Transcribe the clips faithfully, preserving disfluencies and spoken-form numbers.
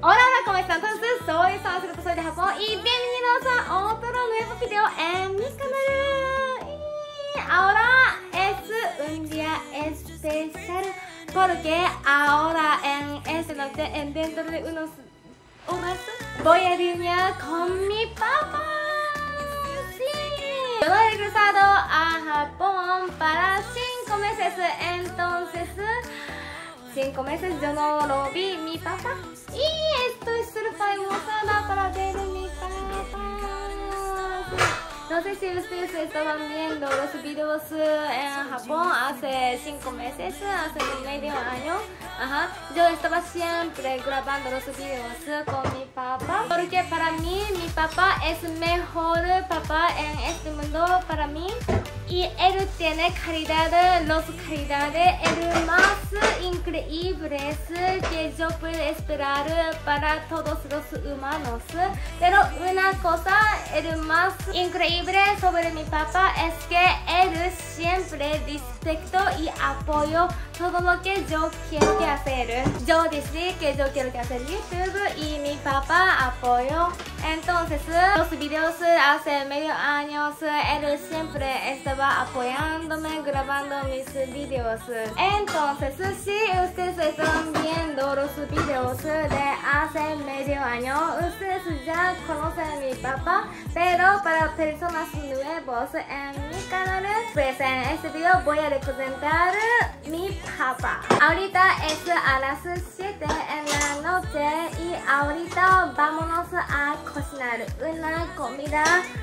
Hola, hola, ¿cómo están? Entonces, soy Sanskrit, soy de Japón y bienvenidos a otro nuevo video en mi canal. Y ahora es un día especial porque ahora en esta noche, en dentro de unos horas, voy a alinear con mi papá. Sí. Yo he regresado a Japón para cinco meses, entonces cinco meses yo no lo vi mi papá y estoy súper emocionada para ver mi papá. No sé si ustedes estaban viendo los videos en Japón hace cinco meses, hace medio año. Ajá. Yo estaba siempre grabando los videos con mi papá porque para mí mi papá es el mejor papá en este mundo para mí. Y él tiene calidad, las calidades el más increíbles que yo puedo esperar para todos los humanos. Pero una cosa, el más increíble sobre mi papá es que él siempre respecto y apoyo todo lo que yo quiero que hacer. Yo dije que yo quiero que hacer YouTube y mi papá apoyo. Entonces, los videos hace medio años, él siempre estaba apoyándome, grabando mis videos. Entonces, si ustedes están viendo los videos de hace medio año, ustedes ya conocen a mi papá, pero para personas nuevas en mi canal, pues en este video voy a representar mi papá. Ahorita es a las siete en la noche y ahorita vámonos a cocinar una comida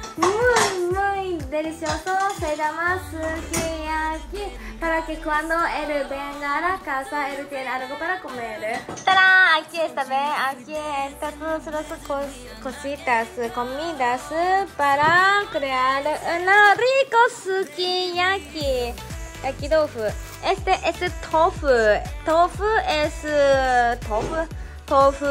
muy muy deliciosa, se llama sukiyaki, para que cuando él venga a la casa él tiene algo para comer. ¡Tarán! Aquí está, ¿ve? Aquí están todas las cos cositas, comidas para crear una rico sukiyaki. Aquí tofu. Este es tofu. Tofu es tofu. Tofu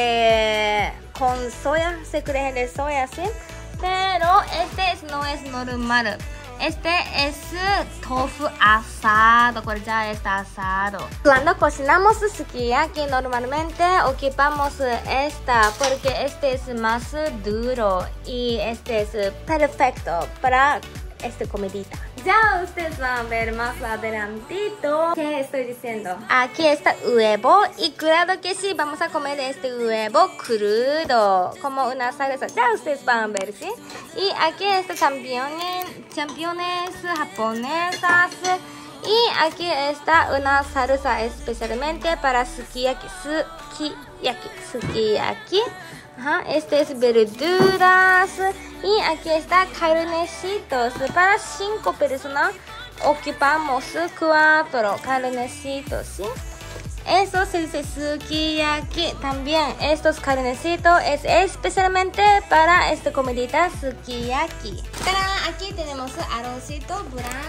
de con soya, se cree de soya, ¿sí? Pero este no es normal. Este es tofu asado, cual ya está asado. Cuando cocinamos sukiyaki normalmente ocupamos esta porque este es más duro y este es perfecto para esta comidita. Ya ustedes van a ver más adelantito qué estoy diciendo. Aquí está huevo y claro que sí, vamos a comer este huevo crudo como una salsa. Ya ustedes van a ver, ¿sí? Y aquí está championes, championes japonesas. Y aquí está una salsa especialmente para sukiyaki. Sukiyaki, sukiyaki. Ajá, este es verduras y aquí está carnecitos. Para cinco personas ocupamos cuatro carnecitos, ¿sí? Eso se dice sukiyaki. También estos carnecitos es especialmente para esta comidita sukiyaki. Aquí tenemos arrocito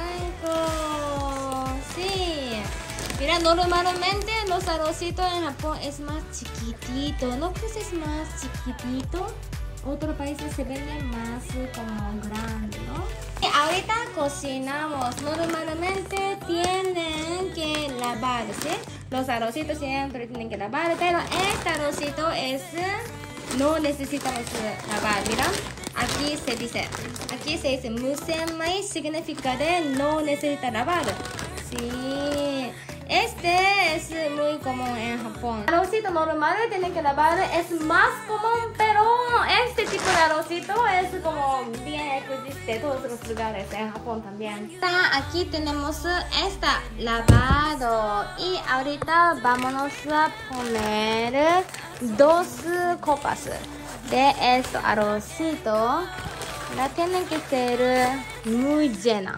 blanco. Sí. Mira, normalmente los arrocitos en Japón es más chiquitito. ¿No crees es más chiquitito? Otros países se venden más como grande, ¿no? Y ahorita cocinamos. Normalmente tienen que lavar, ¿sí? Los arrocitos siempre tienen que lavar, pero este arrocito es no necesitamos lavar, mira. Aquí se dice, aquí se dice musenmai, significa de no necesita lavar. Sí. Este es muy común en Japón. El arrocito normal tienen que lavar, es más común, pero este tipo de arrocito es como bien existe en todos los lugares en Japón también. Aquí tenemos esta lavado y ahorita vámonos a poner dos copas de este arrocito. La tienen que ser muy llena.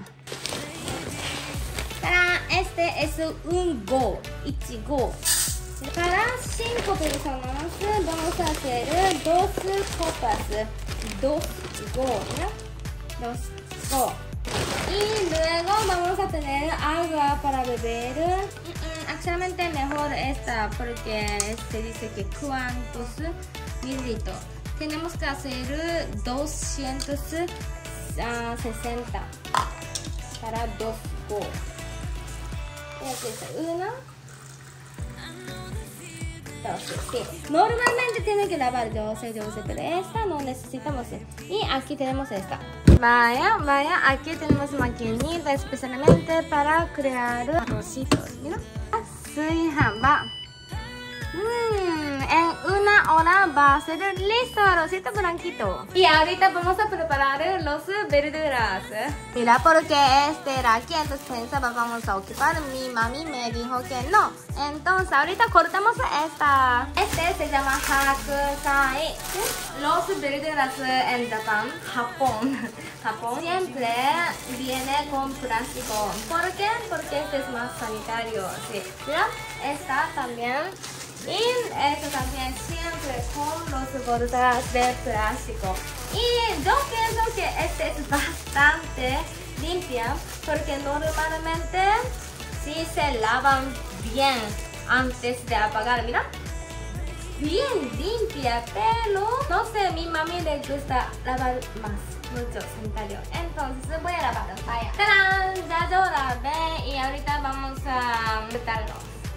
Este es un go, ichigo. Para cinco personas vamos a hacer dos copas, dos go, ¿no? Dos go. Y luego vamos a tener agua para beber. Actualmente mejor esta porque se dice que cuántos mililitros. Tenemos que hacer doscientos sesenta para dos go. Aquí está uno, listos. Sí. Normalmente tienen que lavar doce, doce, pero esta no necesitamos. Y aquí tenemos esta. Vaya, vaya, aquí tenemos maquinita especialmente para crear arrocitos. Mira. Suihaba. Mm, en una hora va a ser listo arrocito blanquito. Y ahorita vamos a preparar los verduras. Mira, porque este era aquí, entonces pensaba vamos a ocupar. Mi mami me dijo que no. Entonces ahorita cortamos esta. Este se llama hakusai. Los verduras en Japón, Japón, Japón siempre viene con plástico. ¿Por qué? Porque este es más sanitario. Sí. Mira, esta también. Y esto también siempre con los bolsas de plástico. Y yo pienso que este es bastante limpia porque normalmente sí se lavan bien antes de apagar. Mira, bien limpia, pero no sé, mi mami le gusta lavar más, mucho sanitario. Entonces voy a lavar. Vaya. ¡Tarán! Ya yo lavé y ahorita vamos a meterlo.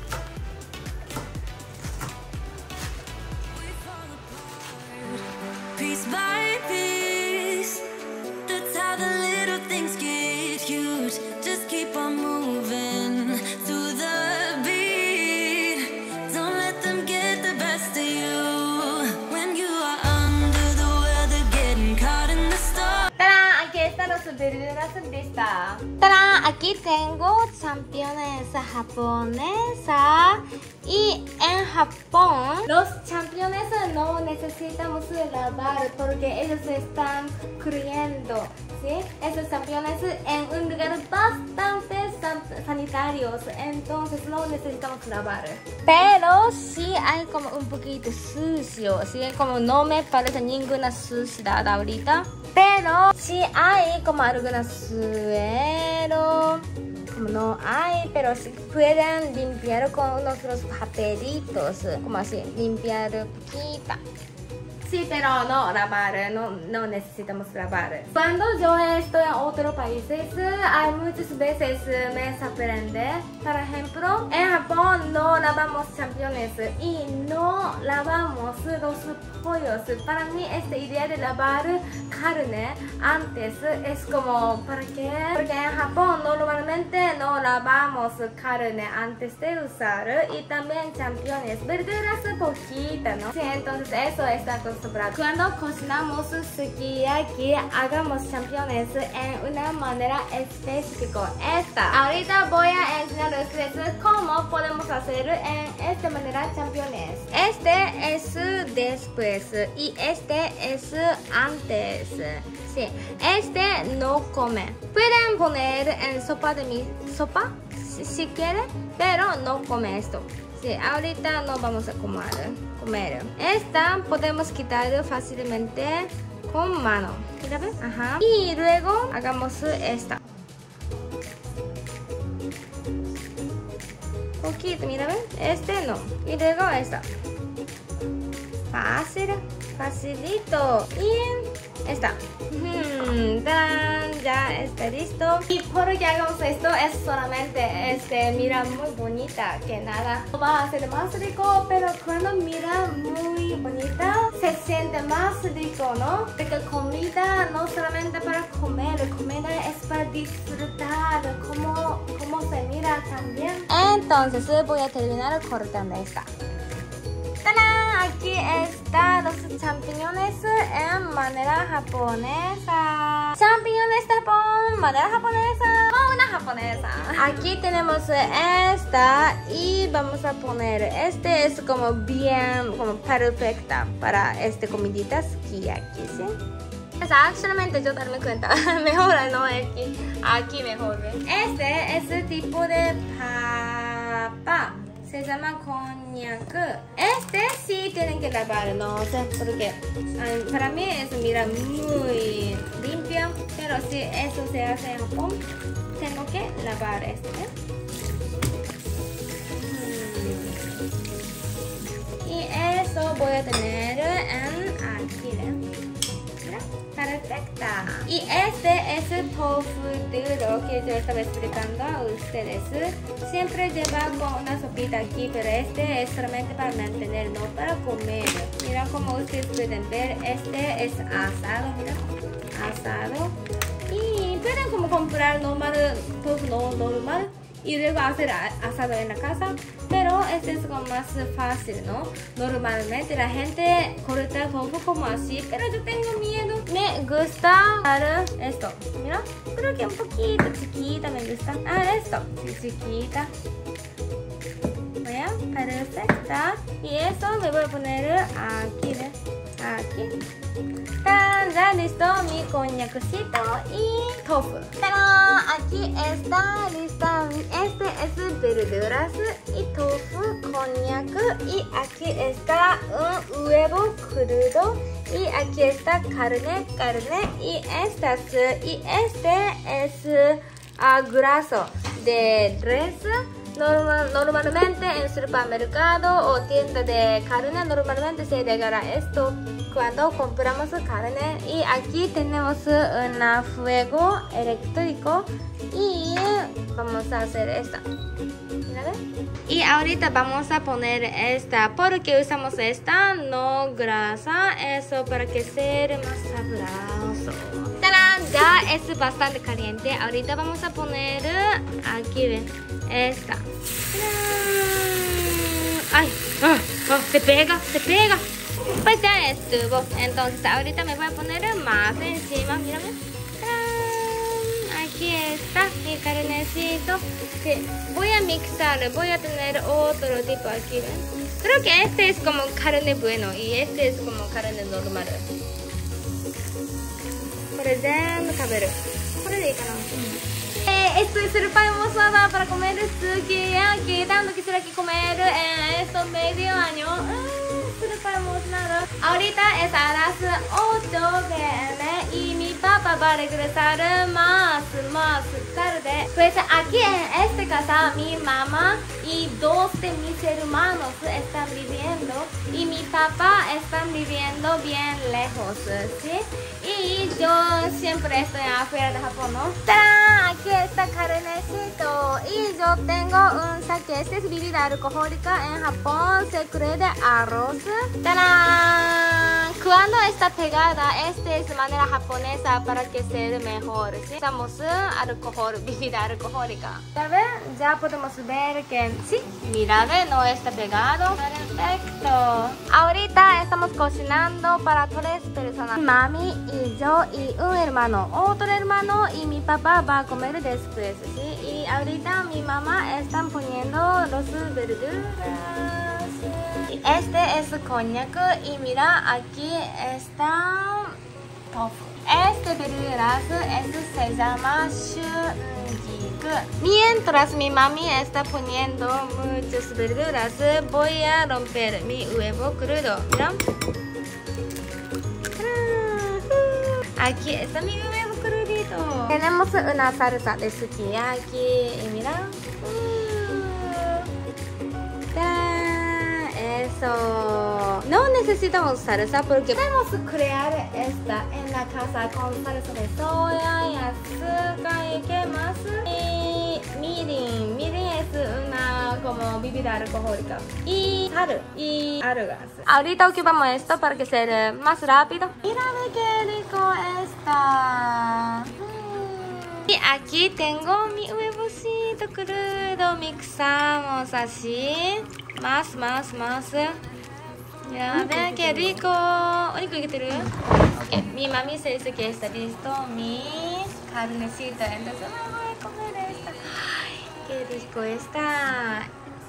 Piece by piece, that's how the little things get huge. Just keep on moving through the beat. Don't let them get the best of you. When you are under the weather, getting caught in the storm. ¡Tarán! Aquí están las verduras listas. ¡Tarán! Aquí tengo champiñones japonesa. Y en Japón, los champiñones no necesitamos lavar porque ellos están criando, ¿sí? Esos champiñones en un lugar bastante sanitarios, entonces no necesitamos lavar. Pero sí hay como un poquito sucio, ¿sí? Como no me parece ninguna suciedad ahorita, pero sí hay como alguna suero. No hay, pero si pueden limpiar con nuestros papelitos, como así, limpiar poquito. Sí, pero no lavar, no, no necesitamos lavar. Cuando yo estoy en otros países, hay muchas veces me sorprende. Por ejemplo, en Japón no lavamos champiñones y no lavamos los pollos. Para mí esta idea de lavar carne antes es como, ¿para qué? Porque en Japón normalmente no lavamos carne antes de usar y también champiñones, verduras poquitas, ¿no? Sí, entonces eso está acostumbrado. Cuando cocinamos sukiyaki, hagamos champiñones en una manera específica. Esta. Ahorita voy a enseñar a ustedes cómo podemos hacer en esta manera champiñones. Este es después y este es antes. Sí, este no come. Pueden poner en sopa de mi sopa si, si quieren, pero no come esto. Sí, ahorita no vamos a comer, comer. Esta podemos quitar fácilmente con mano. Mira, ¿ves? Ajá. Y luego hagamos esta. Poquito, mira, ¿ves? Este no. Y luego esta. Fácil, facilito. Y esta. Hmm, ¡tan! Ya está listo. Y por que hagamos esto es solamente este, mira muy bonita que nada. Va a ser más rico, pero cuando mira muy bonita se siente más rico, ¿no? Porque comida no solamente para comer, comida es para disfrutar cómo, cómo se mira también. Entonces voy a terminar cortando esta. ¡Tarán! Aquí están los champiñones en manera japonesa. Champiñones de Japón, manera japonesa. Oh, una japonesa. Aquí tenemos esta y vamos a poner. Este es como bien, como perfecta para este comidita sukiyaki, ¿sí? O sea, actualmente yo darme cuenta. Mejor no aquí. Aquí mejor. Este es el tipo de papa. Se llama konjaku. Este sí tienen que lavar, no sé por qué. Para mí es, mira, muy limpio. Pero si eso se hace en Japón, tengo que lavar este. Y eso voy a tener en aquí, ¿eh? Mira, para perfecta. Y este es el tofu duro que yo estaba explicando a ustedes. Siempre lleva con una sopita aquí, pero este es solamente para mantener, no para comer. Mira como ustedes pueden ver, este es asado, mira, asado. Y pueden como comprar normal, tofu no, normal y luego hacer asado en la casa, pero este es como más fácil, ¿no? Normalmente la gente corta tofu como así, pero yo tengo miedo. Me gusta esto, mira, creo que un poquito chiquita me gusta. Ah, esto, sí, chiquita. Vean, perfecta. Y eso me voy a poner aquí, ¿ves? Aquí. ¡Tan! Ya listo mi coñacito y tofu. ¡Tarán! Aquí está lista. Este es verduras y tofu, coñac. Y aquí está un huevo crudo. Y aquí está carne, carne. Y estas. Y este es uh, graso de res. Normal, normalmente en supermercado o tienda de carne normalmente se regala esto cuando compramos carne. Y aquí tenemos un fuego eléctrico y vamos a hacer esta. ¿Mira? Y ahorita vamos a poner esta porque usamos esta, no grasa, eso para que sea más sabroso. ¡Tarán! Ya es bastante caliente. Ahorita vamos a poner aquí, ven. Esta. Ay, ah, ah, se pega, se pega. Pues ya estuvo. Entonces ahorita me voy a poner más encima. Mírame. Aquí está mi carnecito. Que voy a mixar. Voy a tener otro tipo aquí. ¿Ven? Creo que este es como carne bueno y este es como carne normal. Por ejemplo, cabello. Por ahí, eh, esto es el pan mozada para comer suki. Que tanto quisiera que comer en estos medio año. Es el pan mozada. Ahorita es a las ocho de la noche y mi papá va a regresar más, más tarde. Pues aquí en esta casa mi mamá y dos de mis hermanos están viviendo y mi papá están viviendo bien lejos, ¿sí? Y yo siempre estoy afuera de Japón, ¿no? ¡Tarán! Aquí está carnecito. Y yo tengo un sake. Este es bebida alcohólica. En Japón se cree de arroz. ¡Tarán! Cuando está pegada, este es manera japonesa para que sea mejor, ¿sí? Usamos alcohol, bebida alcohólica. Tal vez ya podemos ver que sí, mira, no está pegado. Perfecto. Ahorita estamos cocinando para tres personas. Mami y yo y un hermano, otro hermano y mi papá va a comer después, ¿sí? Y ahorita mi mamá está poniendo los verduras. Y este es coñac y mira, aquí está tofu. Este verduras este se llama shunjik. Mientras mi mami está poniendo muchas verduras, voy a romper mi huevo crudo. Mira. Aquí está mi huevo crudito. Tenemos una salsa de sukiyaki. Y mira. Eso. No necesitamos salsa porque podemos crear esta en la casa con salsa de soya y azúcar y qué más. Y mirin. Mirin es una como bebida alcohólica. Y sal y algas. Ahorita ocupamos esto para que sea más rápido. Mira qué rico está. Y aquí tengo mi huevocito crudo. Mixamos así. Más, más, más. Ya ven qué rico. Okay, mi mami se dice que está listo mi carnecita. Entonces me voy a comer esta. Ay, qué rico está.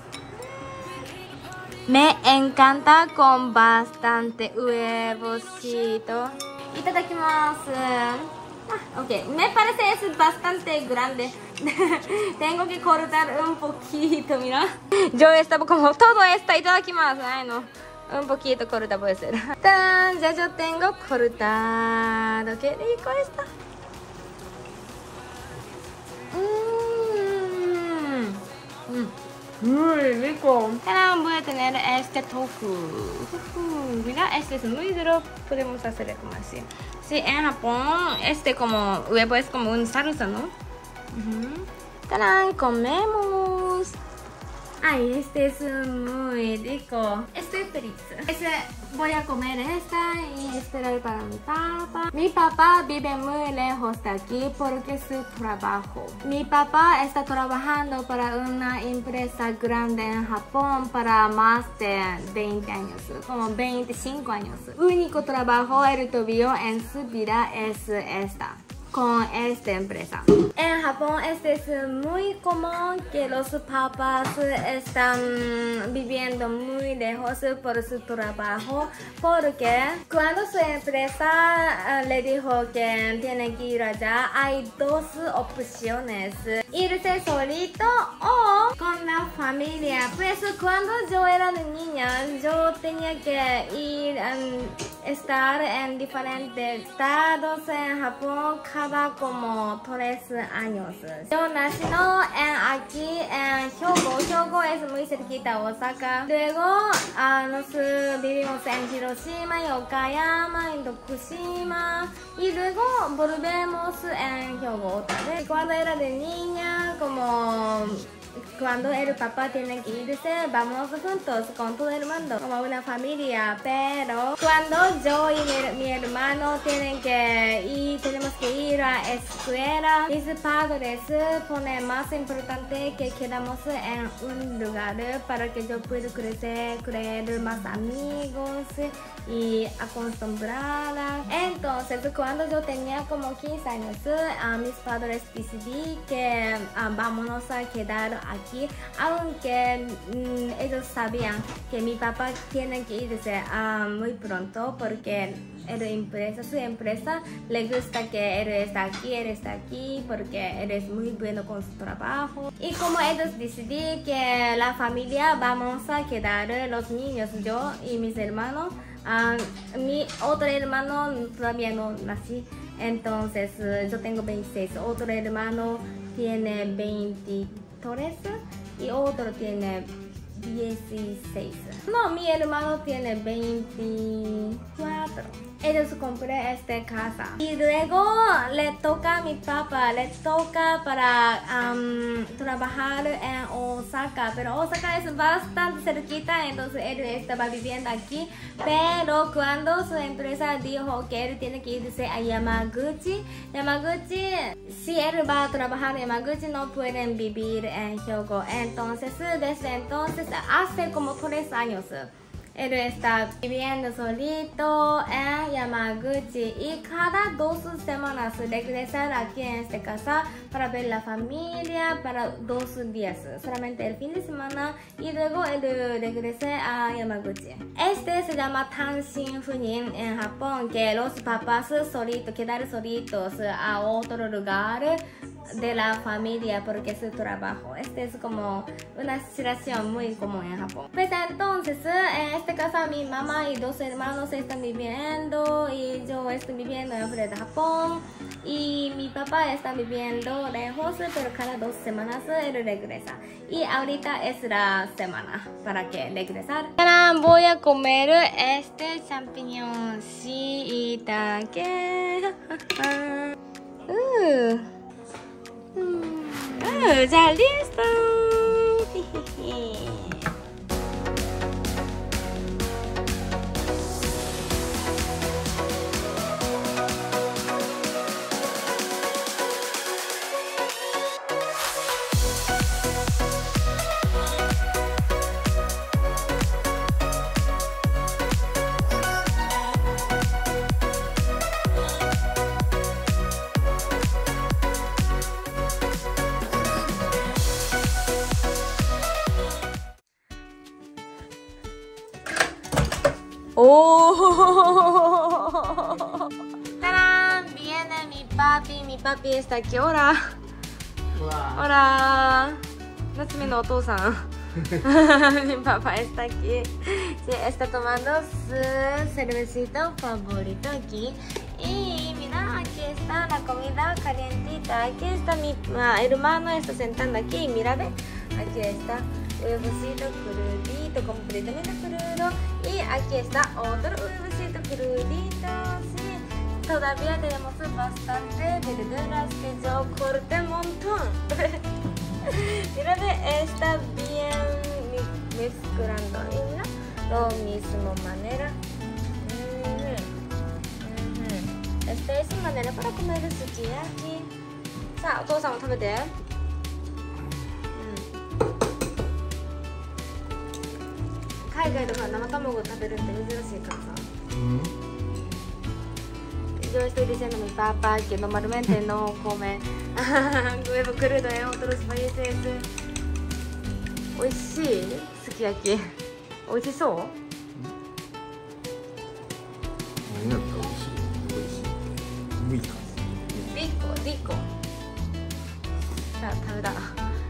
Me encanta con bastante huevocito. Itadakimasu. Ah, ok, me parece es bastante grande. Tengo que cortar un poquito, mira. Yo estaba como todo esto y todo aquí más. Ay, no. Un poquito corta puede ser. ¡Tan! Ya yo tengo cortado. Qué rico está. Mmm. Muy rico. Ahora voy a tener este tofu. Mira, este es muy duro, podemos hacer como así. Sí, en Japón, este como huevo es como un salsa, ¿no? Uh-huh. ¡Tarán! ¡Comemos! Ay, este es muy rico. Estoy feliz. Este, voy a comer esta y esperar para mi papá. Mi papá vive muy lejos de aquí porque su trabajo. Mi papá está trabajando para una empresa grande en Japón para más de veinte años, como veinticinco años. El único trabajo él tuvo en su vida es esta, con esta empresa. En Japón este es muy común que los papás están viviendo muy lejos por su trabajo, porque cuando su empresa le dijo que tiene que ir allá, hay dos opciones: irse solito o con la familia. Pues cuando yo era niña, yo tenía que ir a estar en diferentes estados en Japón cada como tres años. Yo nací en aquí en Hyogo. Hyogo es muy cerquita a Osaka. Luego uh, nos vivimos en Hiroshima, en Okayama, en Tokushima, y luego volvemos en Hyogo otra vez. Cuando era de niña, como cuando el papá tiene que irse, vamos juntos con todo el mundo, como una familia. Pero cuando yo y mi, mi hermano tienen que ir, tenemos que ir a escuela, mis padres ponen más importante que quedamos en un lugar para que yo pueda crecer, crear más amigos y acostumbrada. Entonces, cuando yo tenía como quince años, uh, mis padres decidí que uh, vámonos a quedar aquí, aunque um, ellos sabían que mi papá tiene que irse uh, muy pronto porque él empresa, su empresa le gusta que él está aquí, él está aquí porque él es muy bueno con su trabajo. Y como ellos decidí que la familia vamos a quedar, los niños, yo y mis hermanos, uh, mi otro hermano todavía no nací, entonces uh, yo tengo veintiséis, otro hermano tiene veintitrés y otro tiene dieciséis. No, mi hermano tiene veinticuatro. Ellos compré esta casa y luego le toca a mi papá, le toca para um, trabajar en Osaka, pero Osaka es bastante cerquita, entonces él estaba viviendo aquí. Pero cuando su empresa dijo que él tiene que irse a Yamaguchi, Yamaguchi, si él va a trabajar en Yamaguchi no pueden vivir en Hyogo. Entonces desde entonces hace como tres años él está viviendo solito en Yamaguchi y cada dos semanas regresa aquí en esta casa para ver la familia para dos días, solamente el fin de semana, y luego él regresa a Yamaguchi. Este se llama Tanshin Funin en Japón, que los papás solitos, quedar solitos a otro lugar de la familia porque es su trabajo. Este es como una situación muy común en Japón. Pues entonces en esta casa mi mamá y dos hermanos están viviendo y yo estoy viviendo en fuera de Japón y mi papá está viviendo lejos, pero cada dos semanas él regresa y ahorita es la semana para que regresar. Ahora voy a comer este champiñón shiitake. uh. Uh, ya listo. ¡Oh! ¡Tarán! Viene mi papi, mi papi está aquí. ¡Hola! ¡Hola! Natsume no otou-san. Mi papá está aquí. Sí, está tomando su cervecito favorito aquí. Y mira, aquí está la comida calientita. Aquí está mi uh, hermano, está sentando aquí. Mira, ve. Aquí está. huevocito crudito completamente crudo. Y aquí está otro huevocito crudito. Sí, todavía tenemos bastante verduras que yo corté un montón. Mira, está bien mezclando en la misma manera. Esta es una manera para comer el sukiyaki. さあ、お父さんも食べて。海外とか生卵を食べるって珍しいからさ。Yo estoy diciendo a mi papá que normalmente no come huevo crudo en otros países. 美味しいすき焼き。美味しそう？ 何やったら美味しい？美味しい。無理か。 リコ、リコ。さあ、食べた。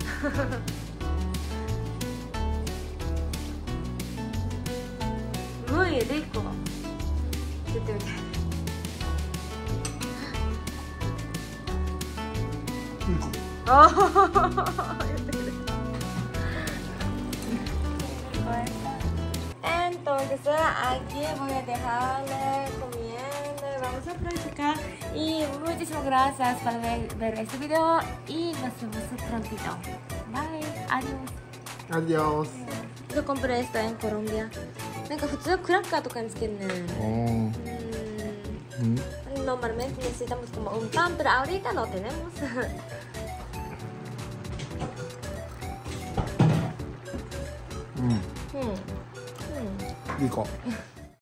無理、リコ。言ってみて。Oh, entonces aquí voy a dejarle comiendo y vamos a practicar. Y muchísimas gracias por ver, ver este video y nos vemos prontito. Bye, adiós. Adiós. Yo compré esto en Colombia. なんか普通クラッカーとかにつけるね。 Oh. Mm. Normalmente necesitamos como un pan, pero ahorita no tenemos. Mm. Mm. Mm. Rico.